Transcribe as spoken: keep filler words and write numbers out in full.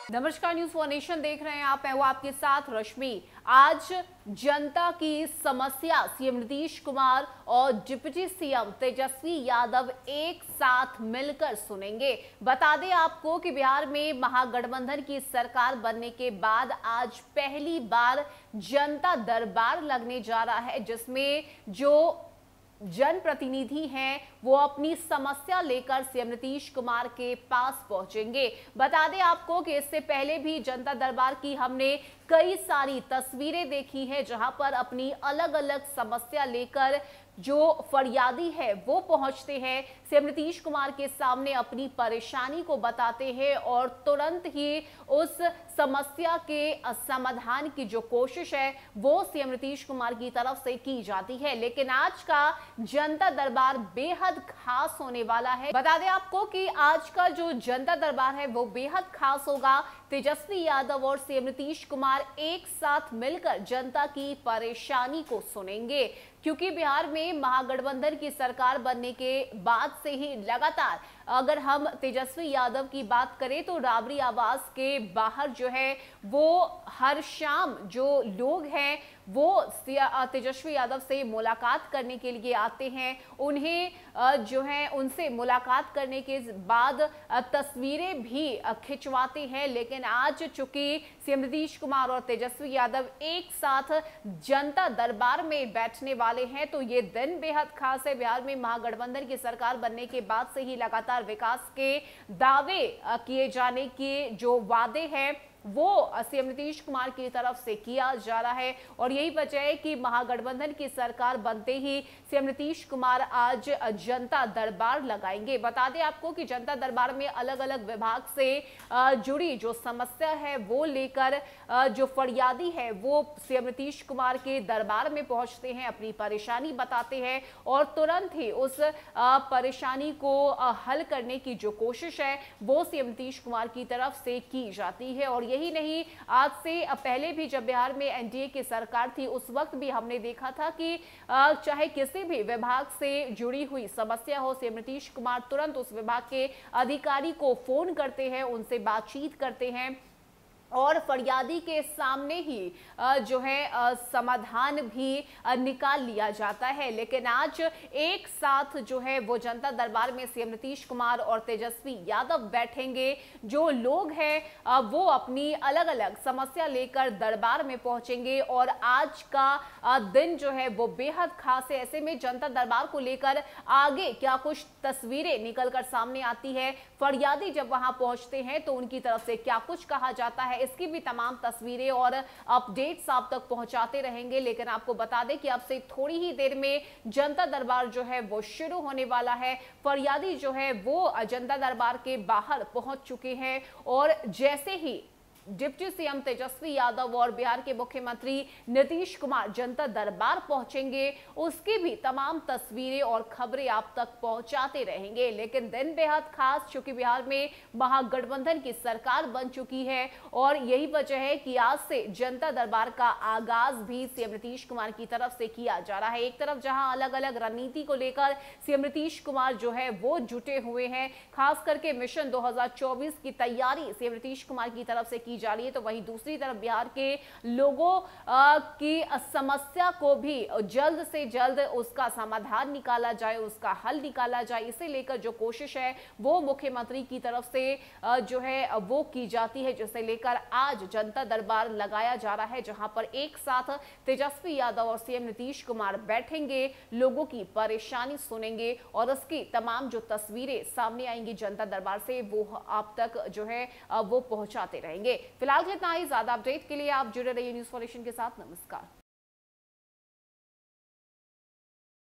नमस्कार, news for nation देख रहे हैं आप। मैं हूं आपके साथ रश्मि। आज जनता की समस्या सीएम नीतीश कुमार और डिप्टी सीएम तेजस्वी यादव एक साथ मिलकर सुनेंगे। बता दें आपको कि बिहार में महागठबंधन की सरकार बनने के बाद आज पहली बार जनता दरबार लगने जा रहा है, जिसमें जो जनप्रतिनिधि हैं वो अपनी समस्या लेकर सीएम नीतीश कुमार के पास पहुंचेंगे। बता दें आपको कि इससे पहले भी जनता दरबार की हमने कई सारी तस्वीरें देखी हैं, जहां पर अपनी अलग अलग समस्या लेकर जो फरियादी है वो पहुंचते हैं, सीएम नीतीश कुमार के सामने अपनी परेशानी को बताते हैं और तुरंत ही उस समस्या के समाधान की जो कोशिश है वो सीएम नीतीश कुमार की तरफ से की जाती है। लेकिन आज का जनता दरबार बेहद खास होने वाला है। बता दें आपको कि आज का जो जनता दरबार है वो बेहद खास होगा। तेजस्वी यादव और सीएम नीतीश कुमार एक साथ मिलकर जनता की परेशानी को सुनेंगे, क्योंकि बिहार में महागठबंधन की सरकार बनने के बाद से ही लगातार अगर हम तेजस्वी यादव की बात करें तो राबड़ी आवास के बाहर जो है वो हर शाम जो लोग हैं वो तेजस्वी यादव से मुलाकात करने के लिए आते हैं। उन्हें जो है उनसे मुलाकात करने के बाद तस्वीरें भी खिंचवाते हैं। लेकिन आज चूंकि सीएम नीतीश कुमार और तेजस्वी यादव एक साथ जनता दरबार में बैठने वाले हैं तो ये दिन बेहद खास है। बिहार में महागठबंधन की सरकार बनने के बाद से ही लगातार विकास के दावे किए जाने के जो वादे हैं वो सीएम नीतीश कुमार की तरफ से किया जा रहा है और यही वजह है कि महागठबंधन की सरकार बनते ही सीएम नीतीश कुमार आज जनता दरबार लगाएंगे। बता दें आपको कि जनता दरबार में अलग अलग विभाग से जुड़ी जो समस्या है वो लेकर जो फरियादी है वो सीएम नीतीश कुमार के दरबार में पहुंचते हैं, अपनी परेशानी बताते हैं और तुरंत ही उस परेशानी को हल करने की जो कोशिश है वो सीएम नीतीश कुमार की तरफ से की जाती है। और यही नहीं, आज से पहले भी जब बिहार में एनडीए की सरकार थी उस वक्त भी हमने देखा था कि चाहे किसी भी विभाग से जुड़ी हुई समस्या हो, सीएम नीतीश कुमार तुरंत उस विभाग के अधिकारी को फोन करते हैं, उनसे बातचीत करते हैं और फरियादी के सामने ही जो है समाधान भी निकाल लिया जाता है। लेकिन आज एक साथ जो है वो जनता दरबार में सीएम नीतीश कुमार और तेजस्वी यादव बैठेंगे। जो लोग हैं वो अपनी अलग अलग समस्या लेकर दरबार में पहुंचेंगे और आज का दिन जो है वो बेहद खास है। ऐसे में जनता दरबार को लेकर आगे क्या कुछ तस्वीरें निकलकर सामने आती है, फरियादी जब वहां पहुंचते हैं तो उनकी तरफ से क्या कुछ कहा जाता है, इसकी भी तमाम तस्वीरें और अपडेट्स आप तक पहुंचाते रहेंगे। लेकिन आपको बता दें कि अब से थोड़ी ही देर में जनता दरबार जो है वो शुरू होने वाला है। फरियादी जो है वो जनता दरबार के बाहर पहुंच चुके हैं और जैसे ही डिप्टी सीएम तेजस्वी यादव और बिहार के मुख्यमंत्री नीतीश कुमार जनता दरबार पहुंचेंगे, उसकी भी तमाम तस्वीरें और खबरें आप तक पहुंचाते रहेंगे। लेकिन दिन बेहद खास, चूंकि बिहार में महागठबंधन की सरकार बन चुकी है और यही वजह है कि आज से जनता दरबार का आगाज भी सीएम नीतीश कुमार की तरफ से किया जा रहा है। एक तरफ जहां अलग अलग रणनीति को लेकर सीएम नीतीश कुमार जो है वो जुटे हुए हैं, खास करके मिशन दो हजार चौबीस की तैयारी सीएम नीतीश कुमार की तरफ से की जा रही है, तो वहीं दूसरी तरफ बिहार के लोगों की समस्या को भी जल्द से जल्द उसका समाधान निकाला जाए, उसका हल निकाला जाए, इसे लेकर जो कोशिश है वो मुख्यमंत्री की तरफ से जो है वो की जाती है, जिसे लेकर आज जनता दरबार लगाया जा रहा है, जहां पर एक साथ तेजस्वी यादव और सीएम नीतीश कुमार बैठेंगे, लोगों की परेशानी सुनेंगे और उसकी तमाम जो तस्वीरें सामने आएंगी जनता दरबार से वो आप तक जो है वो पहुंचाते रहेंगे। फिलहाल इतना ही। ज्यादा अपडेट के लिए आप जुड़े रहिए न्यूज फॉर नेशन के साथ। नमस्कार।